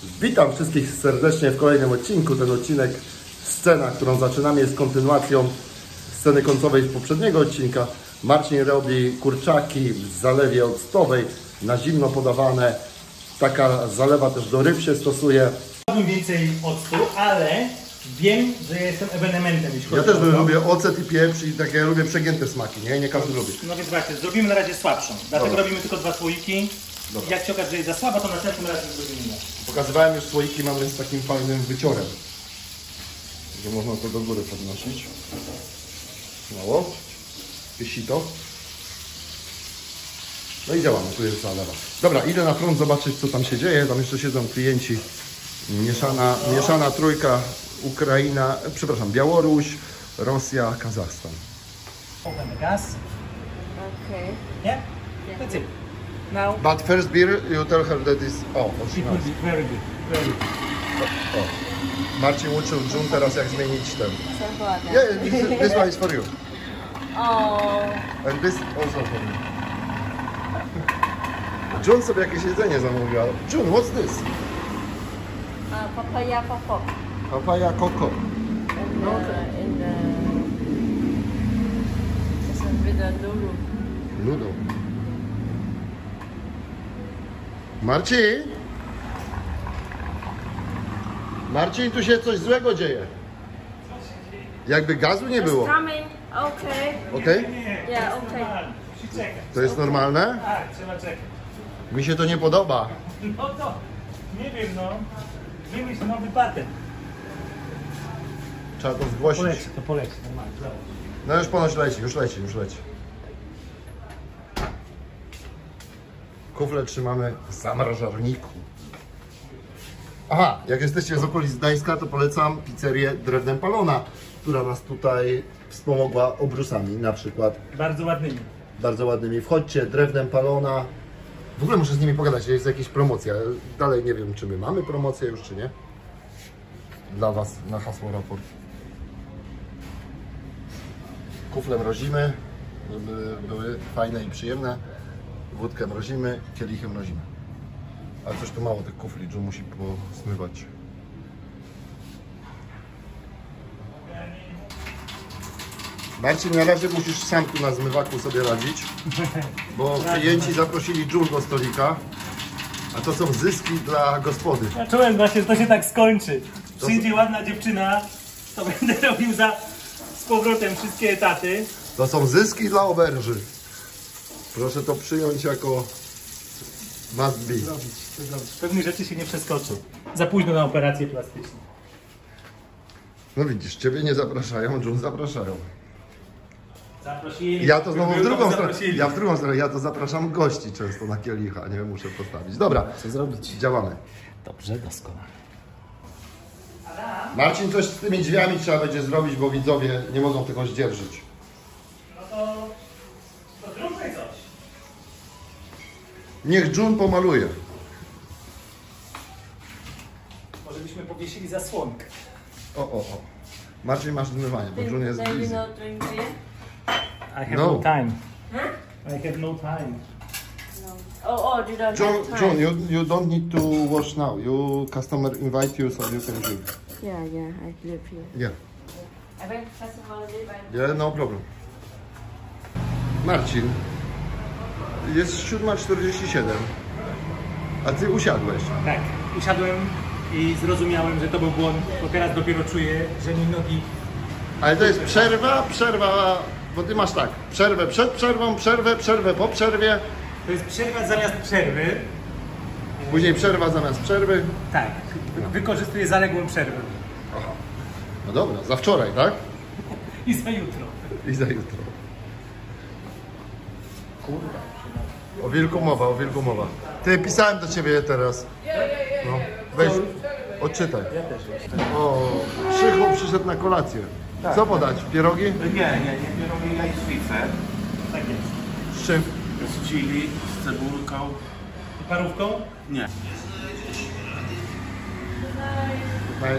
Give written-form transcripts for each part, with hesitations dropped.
Witam wszystkich serdecznie w kolejnym odcinku. Ten odcinek, scena, którą zaczynamy, jest kontynuacją sceny końcowej z poprzedniego odcinka. Marcin robi kurczaki w zalewie octowej, na zimno podawane. Taka zalewa też do ryb się stosuje. Chciałbym więcej octu, ale wiem, że jestem ewenementem. Ja też lubię ocet i pieprz i takie lubię przegięte smaki, nie każdy lubi. No więc właśnie, zrobimy na razie słabszą. Dlatego Dobra. robimy tylko 2 słoiki. Dobra. Jak się okaże, że jest za słaba, to następnym razem zrobimy inne. Pokazywałem już słoiki, mamy z takim fajnym wyciorem, że można to do góry podnosić. Mało. Sito. No i działamy, tu jest zalewa. Dobra, idę na front zobaczyć, co tam się dzieje. Tam jeszcze siedzą klienci. Mieszana trójka, Ukraina, przepraszam, Białoruś, Rosja, Kazachstan. Open the gas. Okay. Yeah? That's it. Now, But first beer, you tell her that is... O, it will be very good. Very good. Marcin uczył June teraz, jak zmienić ten. Samochoda. Yeah, this one is for you. Oh. And this also for me. June sobie jakieś jedzenie zamówiła. June, what's this? Papaya pop. Papaya coco. In the it's with the noodle. Noodle. Marcin? Marcin, tu się coś złego dzieje. Jakby gazu nie było. Coming. Okay. Okej? Yeah. Okay. Musi czekać. To jest normalne? Tak, trzeba czekać. Mi się to nie podoba. No to, nie wiem no. Wymyśl nowy patent. Trzeba to zgłosić. Poleci, normalnie. No już ponoć leci, już leci. Kufle trzymamy w zamrażarniku. Aha, jak jesteście z okolic Gdańska, to polecam pizzerię Drewnem Palona, która nas tutaj wspomogła obrusami na przykład. Bardzo ładnymi. Bardzo ładnymi. Wchodźcie, Drewnem Palona. W ogóle muszę z nimi pogadać, jest jakaś promocja. Dalej nie wiem, czy my mamy promocję już, czy nie. Dla Was na hasło raport. Kufle mrozimy, żeby były fajne i przyjemne. Wódkę mrozimy, kielichy mrozimy. Ale coś tu mało tych kufli, John musi posmywać. Marcin, na razie musisz sam tu na zmywaku sobie radzić, bo klienci zaprosili June do stolika, a to są zyski dla gospody. Ja czułem właśnie, że to się tak skończy. Przyjdzie ładna dziewczyna, to będę robił z powrotem wszystkie etaty. To są zyski dla oberży. Proszę to przyjąć jako must be. Pewnych rzeczy się nie przeskoczy. Za późno na operację plastyczną. No widzisz, Ciebie nie zapraszają, June zapraszają. Zaprosili. Ja to znowu w drugą stronę. Zaprosili. Ja w drugą stronę, ja to zapraszam gości często na kielicha, nie muszę postawić. Dobra, Co zrobić? działamy. Dobrze, doskonale. Marcin, coś z tymi drzwiami trzeba będzie zrobić, bo widzowie nie mogą tego zdzierżyć. No to zróbmy coś. Niech June pomaluje. Może byśmy powiesili zasłonkę. O. Marcin, masz zmywanie, bo June jest Do you busy. not drink beer? I have No. no time. Huh? I have no time. No. Oh, you don't have time. June, you don't need to wash now. You customer invite you, so you can drink. Yeah, I live here. Yeah. I went festival live. Yeah, no problem. Marcin, jest 7:47, a Ty usiadłeś. Tak, usiadłem i zrozumiałem, że to był błąd, bo teraz dopiero czuję, że mi nogi... Ale to jest przerwa, bo Ty masz tak, przerwę przed przerwą, przerwę po przerwie, To jest przerwa zamiast przerwy. później przerwa zamiast przerwy. Tak, wykorzystuję zaległą przerwę. Aha. No dobra, za wczoraj, tak? I za jutro. I za jutro. O wilku mowa. Ty, pisałem do Ciebie teraz. No, weź, odczytaj. O, Krzychu przyszedł na kolację. Co podać? Pierogi? Nie, robię jajecznicę Tak jest. Z czym? z chili, z cebulką. I parówką? Nie. Tutaj.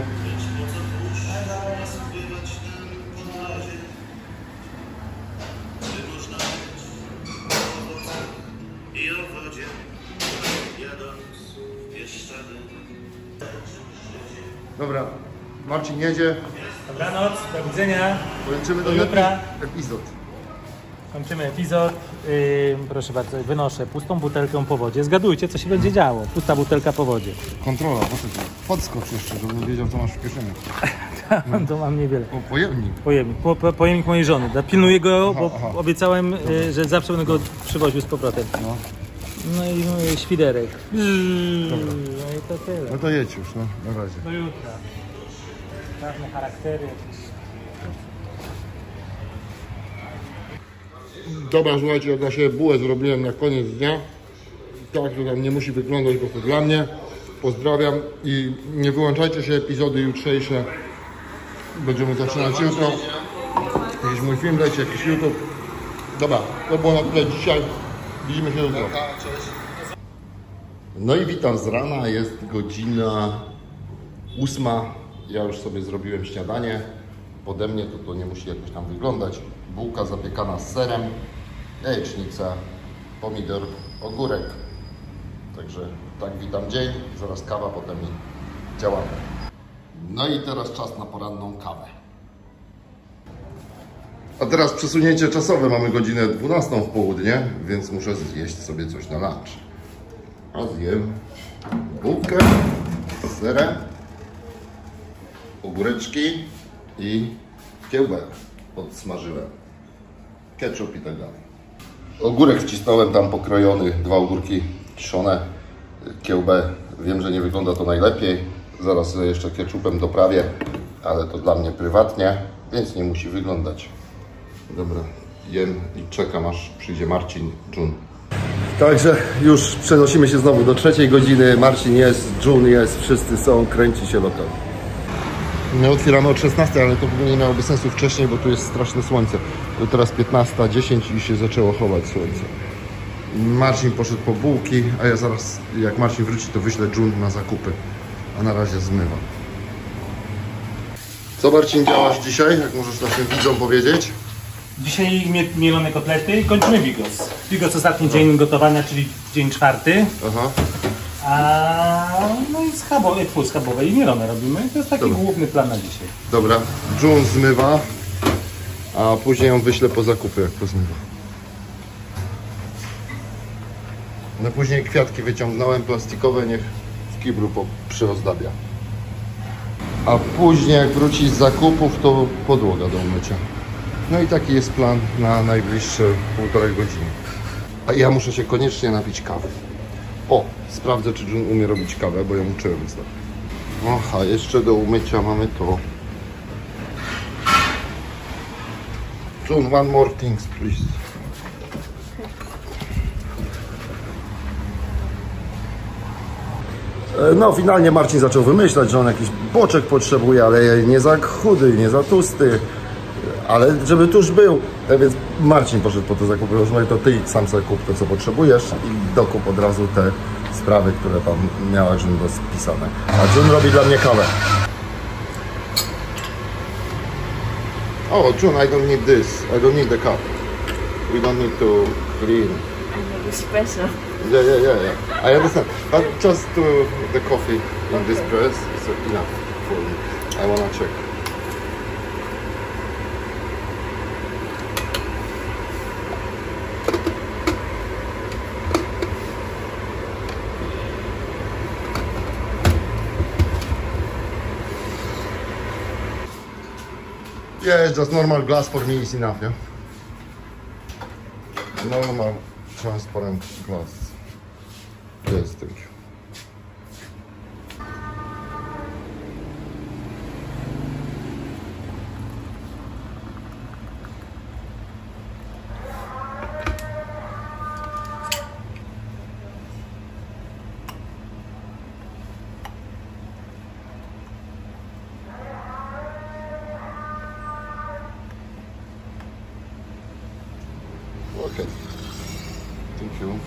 Dobra, Marcin jedzie. Dobranoc, do widzenia. Kończymy Do ten jutra. epizod. Kończymy epizod. Proszę bardzo, wynoszę pustą butelkę po wodzie. Zgadujcie, co się będzie działo. Pusta butelka po wodzie. Kontrola, podskocz jeszcze, żebym wiedział, co masz w kieszeni. To mam niewiele. Pojemnik. Pojemnik mojej żony. Pilnuję go, bo Aha. obiecałem, że zawsze będę go przywoził z powrotem. No. No i mój świderek. No i to tyle. No to jedź już, no, na razie. Do jutra. Czarne charaktery. Dobra, słuchajcie, jak dla siebie bułę zrobiłem na koniec dnia. Tak, to tam nie musi wyglądać, bo to dla mnie. Pozdrawiam i nie wyłączajcie się, epizody jutrzejsze. Będziemy zaczynać jutro. Jakiś mój film leci, jakiś YouTube. Dobra, to było na tyle dzisiaj. Widzimy się jutro. No i witam z rana, jest godzina 8. Ja już sobie zrobiłem śniadanie. Pode mnie to nie musi jakoś tam wyglądać. Bułka zapiekana z serem, jajecznica, pomidor, ogórek. Także tak witam dzień, zaraz kawa, potem i działamy. No i teraz czas na poranną kawę. A teraz przesunięcie czasowe, mamy godzinę 12 w południe, więc muszę zjeść sobie coś na lunch. A zjem bułkę z serem, ogóreczki i kiełbę odsmażyłem. Ketchup i tak dalej. Ogórek wcisnąłem tam pokrojony, 2 ogórki kiszone, kiełbę. Wiem, że nie wygląda to najlepiej. Zaraz sobie jeszcze ketchupem doprawię, ale to dla mnie prywatnie, więc nie musi wyglądać. Dobra, jem i czekam, aż przyjdzie Marcin, Jun. Także już przenosimy się znowu do 3 godziny. Marcin jest, Jun jest, wszyscy są, kręci się lokal. My otwieramy od 16, ale to nie miałoby sensu wcześniej, bo tu jest straszne słońce. To teraz 15:10 i się zaczęło chować słońce. Marcin poszedł po bułki, a ja zaraz, jak Marcin wróci, to wyślę Jun na zakupy. A na razie zmywam. Co, Marcin, działasz dzisiaj? Jak możesz naszym widzom powiedzieć? Dzisiaj mielone kotlety i kończymy bigos. Bigos ostatni dzień gotowania, czyli dzień 4. Aha. No i schabowe i mielone robimy. To jest taki Dobra. główny plan na dzisiaj. Dobra, Jun zmywa, a później ją wyślę po zakupy, jak pozmywa. No później kwiatki wyciągnąłem plastikowe, niech w kiblu przyozdabia. A później jak wróci z zakupów, to podłoga do umycia. No i taki jest plan na najbliższe 1,5 godziny. A ja muszę się koniecznie napić kawy. O, sprawdzę, czy Jun umie robić kawę, bo ją uczyłem ostatnio. Aha, jeszcze do umycia mamy to. Jun, one more things, please. No, finalnie Marcin zaczął wymyślać, że on jakiś boczek potrzebuje, ale nie za chudy, nie za tłusty, ale żeby tuż był. Więc Marcin poszedł po te zakupy. Słuchaj, to ty sam sobie kup to, co potrzebujesz i dokup od razu te sprawy, które tam miała Jun rozpisane. A Jun robi dla mnie kawę. Oh, Jun, I don't need this. I don't need the cup. We don't need to clean. I make espresso. Yeah. I understand. But just the coffee in this press is enough for me. I wanna check. Yeah, just normal glass for me is enough, yeah? Normal transparent glass. Yes, thank you. Okay. Thank you.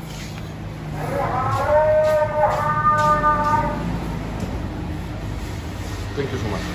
Thank you so much.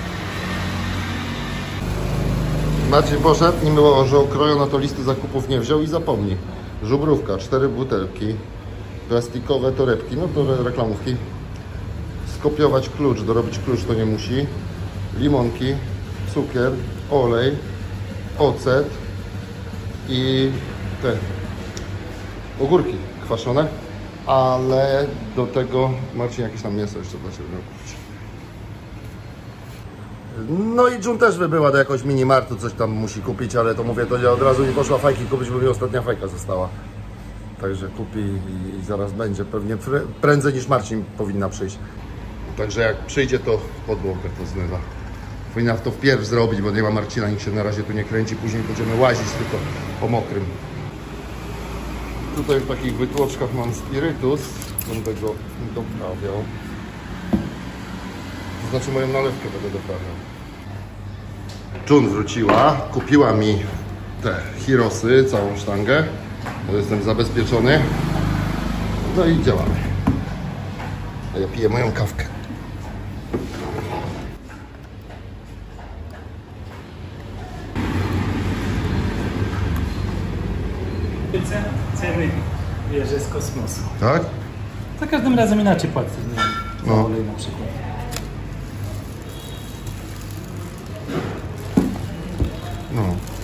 Marcin poszedł, nie było, że okrojona to listy zakupów nie wziął i zapomni. Żubrówka, 4 butelki, plastikowe torebki, no to reklamówki, skopiować klucz, dorobić klucz to nie musi. Limonki, cukier, olej, ocet i te ogórki kwaszone, ale do tego Marcin jakieś tam mięso jeszcze dla Ciebie miał kupić. No i Jun też wybyła do jakiegoś minimartu, coś tam musi kupić, ale to mówię, to ja od razu nie poszła fajki kupić, bo mi ostatnia fajka została. Także kupi i zaraz będzie, pewnie prędzej niż Marcin powinna przyjść. Także jak przyjdzie, to podłogę to zmywa. Powinna to wpierw zrobić, bo nie ma Marcina, nikt się na razie tu nie kręci, później będziemy łazić tylko po mokrym. Tutaj w takich wytłoczkach mam spirytus, będę go doprawiał. To znaczy moją nalewkę będę doprawiał. Jun wróciła, kupiła mi te Hirosy, całą sztangę. Jestem zabezpieczony. No i działamy. A ja piję moją kawkę. Ceny bierze z kosmosu. Tak? Za każdym razem inaczej płacę, nie wiem, za No. olej na przykład. No.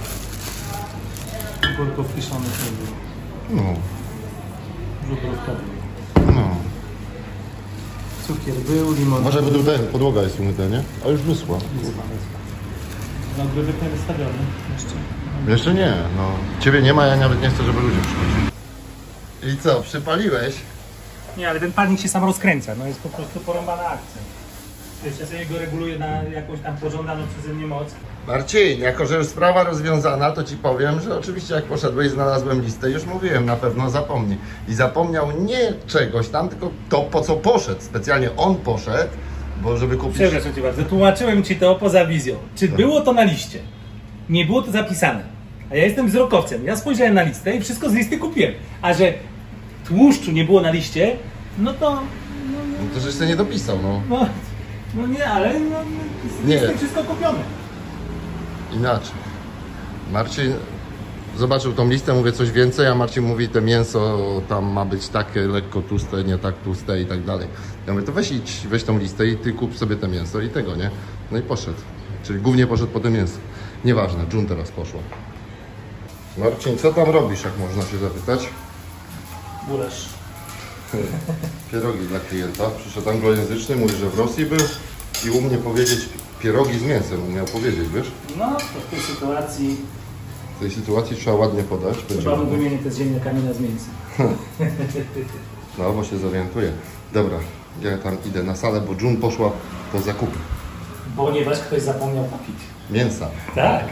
Gorko wkiszone to było. No. Żubrówka była. No. Cukier był, limon. Może będą ten, podłoga jest umyta, nie? A już wyschła. No grywek nie wystawiony jeszcze. Jeszcze nie, no. Ciebie nie ma, ja nawet nie chcę, żeby ludzie przychodzili. I co, przypaliłeś? Nie, ale ten palnik się sam rozkręca, no jest po prostu porąbana akcja. Wiesz, ja sobie go reguluję na jakąś tam pożądaną przeze mnie moc. Marcin, jako że już sprawa rozwiązana, to Ci powiem, że oczywiście jak poszedłeś, znalazłem listę, już mówiłem, na pewno zapomni. I zapomniał nie czegoś tam, tylko to, po co poszedł. Specjalnie on poszedł, bo żeby kupić... Przepraszam Cię bardzo, tłumaczyłem Ci to poza wizją. Czy było to na liście? Nie było to zapisane. A ja jestem wzrokowcem, ja spojrzałem na listę i wszystko z listy kupiłem. A że tłuszczu nie było na liście, no to... No to żeś sobie nie dopisał, no. No nie, ale no, Nie. jest wszystko kupione. Inaczej. Marcin zobaczył tą listę, mówię coś więcej, a Marcin mówi, te mięso tam ma być takie lekko tłuste, nie tak tłuste i tak dalej. Ja mówię, to weź idź, weź tą listę i Ty kup sobie te mięso i tego, nie? No i poszedł. Czyli głównie poszedł po te mięso. Nieważne, Jun teraz poszła. Marcin, co tam robisz, jak można się zapytać? Gulasz. Pierogi dla klienta. Przyszedł anglojęzyczny, mówi, że w Rosji był i u mnie powiedzieć pierogi z mięsem. On miał powiedzieć, wiesz? No, to w tej sytuacji W tej sytuacji trzeba ładnie podać. Będzie trzeba ładnie. wymienić te z ziemniakami na z mięsem. No, bo się zorientuję. Dobra, ja tam idę na salę, bo Jun poszła po zakupy. Ponieważ ktoś zapomniał kupić. Mięsa. Tak.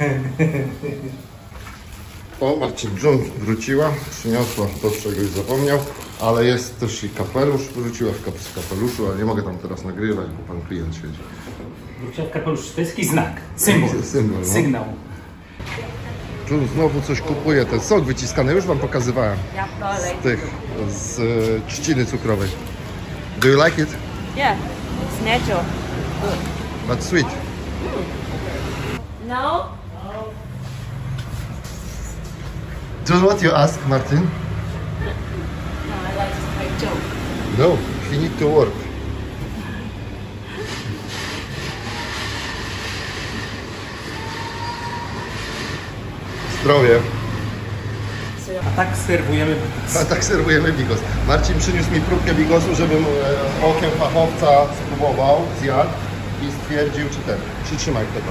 O, Marcin, Jun wróciła, przyniosła to, czegoś zapomniał, ale jest też i kapelusz, wróciła w kapeluszu, ale nie mogę tam teraz nagrywać, bo pan klient siedzi. Wróciła w kapelusz. To jest jakiś znak. Symbol. Symbol, no. Sygnał. Jun znowu coś kupuje, ten sok wyciskany, już wam pokazywałem. Yeah, Z tych, z trzciny cukrowej. Do you like it? yeah, it's natural. But sweet. No? Just what you ask, Martin? No, I like to make joke. No, he need to work. Zdrowie. A tak serwujemy. A tak serwujemy bigos. Marcin przyniósł mi próbkę bigosu, żebym okiem fachowca spróbował, zjadł i stwierdził, czy ten. Przytrzymaj tego.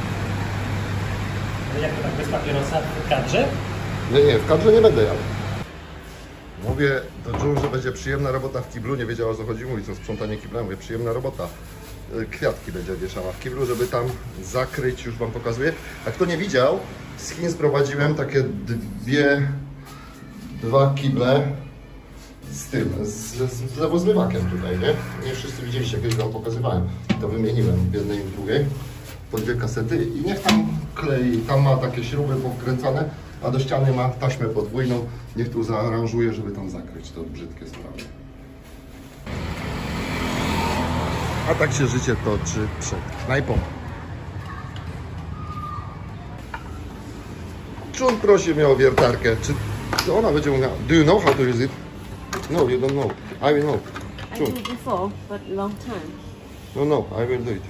Jak to tak bez papierosa w kadrze? Nie, w kadrze nie będę jadł. Mówię do Jun, że będzie przyjemna robota w kiblu. Nie wiedziała, o co chodzi. Mówi, co sprzątanie kibla. Mówię, przyjemna robota. Kwiatki będzie wieszała w kiblu, żeby tam zakryć, już wam pokazuję. A kto nie widział, z Chin sprowadziłem takie dwa kible z tym, z lewozmywakiem tutaj, nie? Nie wszyscy widzieliście, kiedyś wam pokazywałem. To wymieniłem w jednej i w drugiej. Po 2 kasety i niech tam klei, tam ma takie śruby pokręcane, a do ściany ma taśmę podwójną. Niech tu zaaranżuje, żeby tam zakryć to brzydkie sprawy. A tak się życie toczy przed knajpą. Jun prosi mnie o wiertarkę. Czy ona będzie mówiła, do you know how to use it? No, you don't know. I will know. I did it before, but long time. No, I will do it.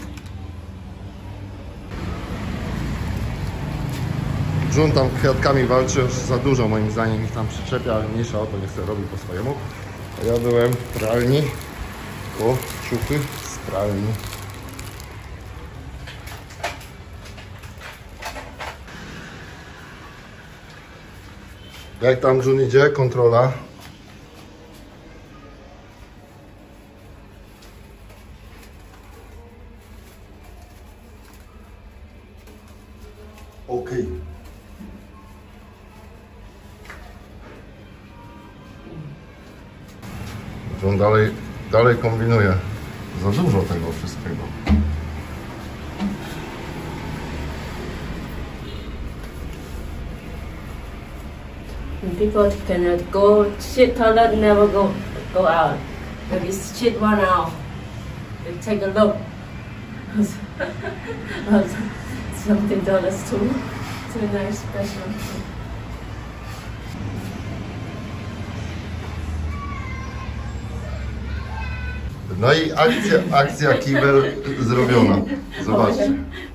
Jun tam kwiatkami walczy już za dużo, moim zdaniem ich tam przyczepia, mniejsza o to, niech sobie robi po swojemu. A ja byłem w pralni, ciuchy z pralni. Jak tam Jun idzie? Kontrola. Okej. Jun dalej kombinuje. Za dużo tego wszystkiego. People cannot go shit toilet, never go out. If you shit 1 hour, you take a look. Something dollars too nice special. No i akcja kibel zrobiona. Zobaczcie.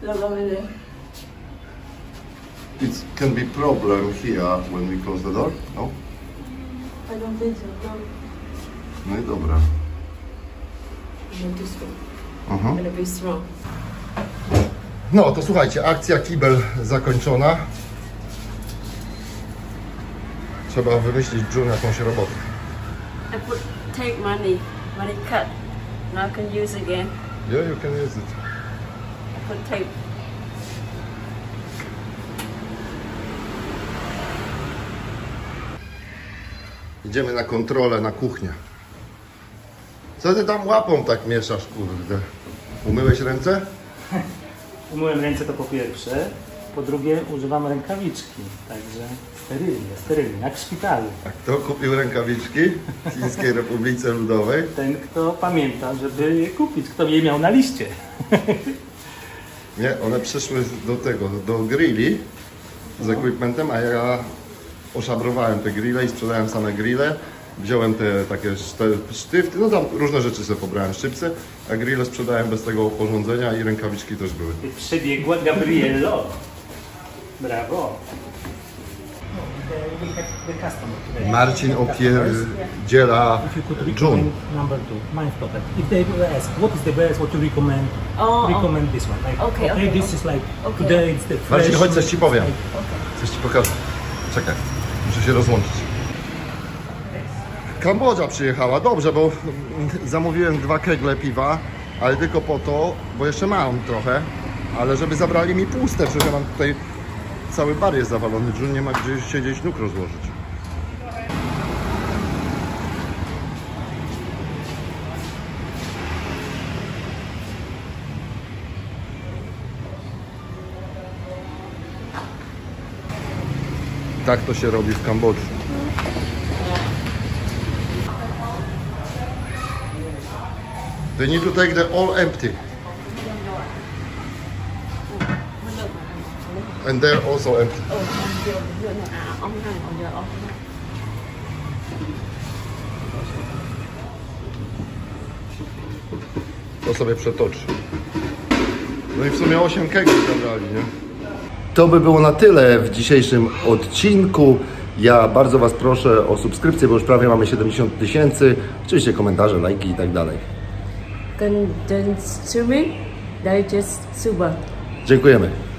It can be problem here when we close the door, no? I don't think so. No. No i dobra. I'm too strong. Aha. I'm gonna be strong. No to słuchajcie, akcja kibel zakończona. Trzeba wymyślić Jun jakąś robotę. I put take money cut. Now I can use again. Yeah, you can use it. I put tape. Idziemy na kontrolę, na kuchnię. Co ty tam łapą tak mieszasz, kurde? Umyłeś ręce? Umyłem ręce, to po pierwsze. Po drugie używam rękawiczki. Także sterylnie, jak w szpitalu. A kto kupił rękawiczki w Chińskiej Republice Ludowej? Ten, kto pamięta, żeby je kupić, kto je miał na liście. Nie, one przyszły do grilli z equipmentem, a ja oszabrowałem te grille i sprzedałem same grille. Wziąłem te takie sztyfty, no tam różne rzeczy sobie pobrałem, szczypce, a grille sprzedałem bez tego oporządzenia i rękawiczki też były. Przebiegła Gabriello. Brawo. Marcin opierdziela If you could Jun. recommend number 2, mind stopper. If they ask what is the best, what you recommend, recommend this one. Like, Okay. this is like today it's the fresh. Marcin, chodź, coś ci powiem. Okay. Coś ci pokażę. Czekaj, muszę się rozłączyć. Kambodża przyjechała, dobrze, bo zamówiłem 2 kegle piwa, ale tylko po to, bo jeszcze mam trochę, ale żeby zabrali mi puste, przecież ja mam tutaj cały bar jest zawalony, Jun nie ma gdzie siedzieć, nóg rozłożyć. Tak to się robi w Kambodży. They need to take the all empty. And they're also empty. To sobie przetoczy. No i w sumie 8 kegli zabrali, nie? To by było na tyle w dzisiejszym odcinku. Ja bardzo Was proszę o subskrypcję, bo już prawie mamy 70 000. Oczywiście komentarze, lajki i tak dalej. Consuming digest super. Dziękujemy.